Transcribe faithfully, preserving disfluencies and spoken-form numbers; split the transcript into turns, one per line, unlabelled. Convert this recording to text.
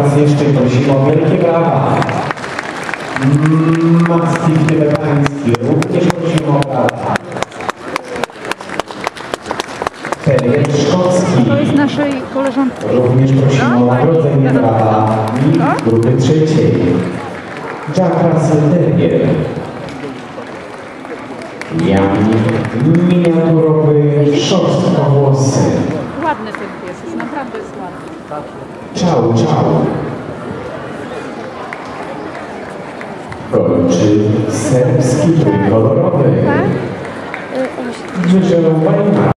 Raz jeszcze prosimy o wielkie brawa. Mastiff tybetański, również prosimy o brawa. Terrier szkocki.
To jest naszej koleżanki.
Również prosimy o nagrodzenie brawami grupy trzeciej. Jack Russell Terrier. Jamnik miniaturowy, szorstkowłosy.
Ładny ten pies, jest naprawdę jest ładny.
Ciao, ciao. Kolczy serbski, trójkolorowy.
Tak?
Wyżerowanie.